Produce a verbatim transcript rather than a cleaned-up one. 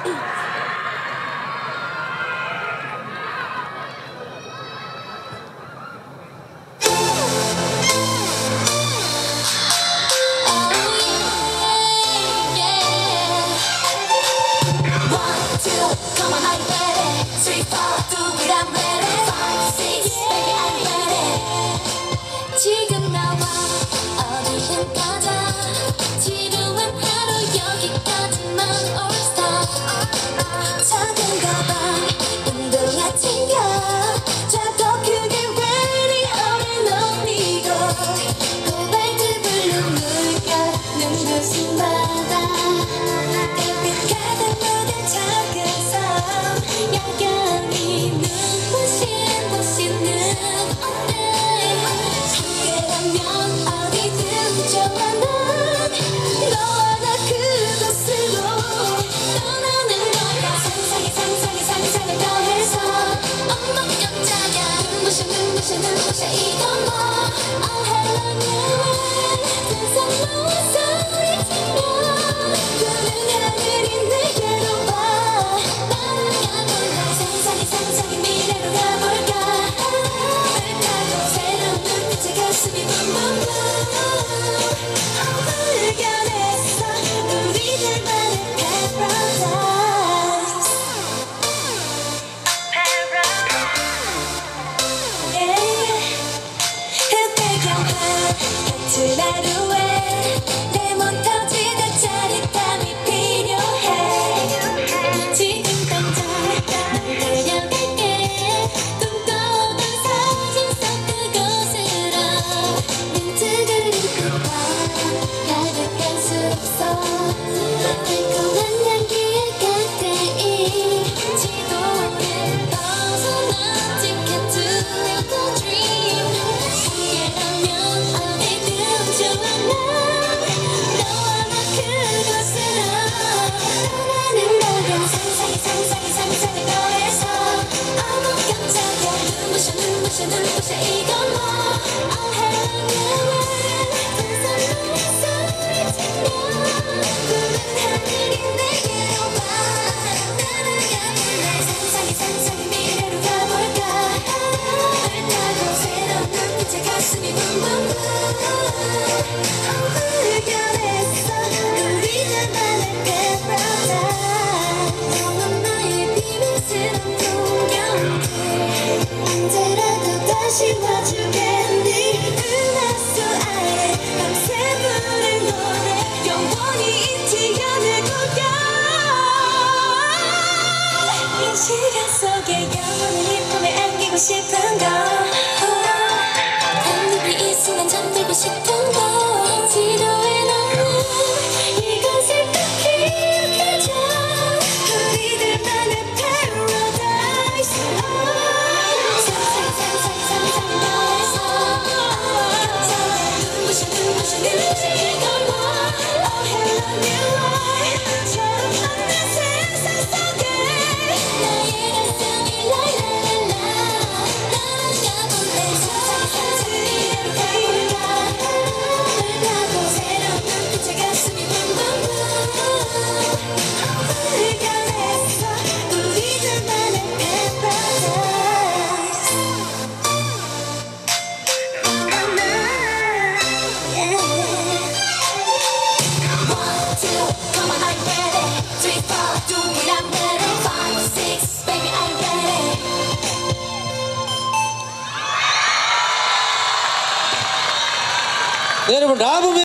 지금 나와 어디든 가자. 지루한 하루 여기까지만 올스타. 작은 가방 운동화 챙겨. 작고 크게 ready 어린 언니고. 코발트 블루 물결 눈부신 바다. 달빛 가득 묻은 작은 섬. 야경이 눈부신 도시는 어때? 어디든 좋아. 난 너와 나 그곳으로 떠나는 거야. 상상에 상상에 상상을 더해서 엄마 깜짝이야. 눈부셔 눈부셔 눈부셔 이건 뭐. Oh hello new world. 세상 너와 소리치며 푸른 하늘이 내게로 와. 날아가볼래. 상상에 상상의 미래로 가볼까. 날 타고 새로운 눈빛에 가슴이 붕붕붕. 발견했어 우리들만의 paradise. 흑백영화 같은 하루에 레몬 터지듯 짜릿함이 필요해. 지금 당장 널 데려갈게. 꿈꿔오던 사진 속 그곳으로. 멘트를 읽고 가득한 숲속 달콤한 향기에 가까이. 지도를 벗어나 ticket to the dream. 함께라면 어디든 좋아. 난 너와 나 그곳으로 떠나는 거야. 상상에 상상에 상상을 더해서 어머 깜짝이야. 눈부셔 눈부셔 눈부셔 이건 뭐. Oh hello new world. 세상 너와 소리치며 푸른 하늘이 내게로 와. 날아가볼래. 상상에 상상의 미래로 가볼까. 날 타고 새로운 눈빛에 가슴이 붕붕붕. 발견했어 우리들만의 paradise. 너는 나의 비밀스러운 풍경들. 언제라도 다시 와주겠니. 은하수 아래 밤새 부른 노래 영원히 잊지 않을 거야. 이 시간 속에 영원히 이 품에 안기고 싶은 거. 단둘이 이 순간 잠들고 싶은 거. 지도에 넣는 이것을 꼭 기억해줘. 우리들만의 paradise. 상상에 상상에 상상을 더해서 눈부셔 눈부셔 눈부셔 이건 뭐. Oh hello new world. 처럼 없는 세상 속에 나의 가슴이 랄랄랄라. 날아가볼래. 상상에 상상의 미래로 가볼까. 날 타고 새로운 눈빛에 가슴이 붕붕붕. 발견했어 우리들만의 paradise. One, two, come on, are you ready? Three, four, do it, I'm ready. Five, six, baby, I'm ready. 네, 여러분 라붐의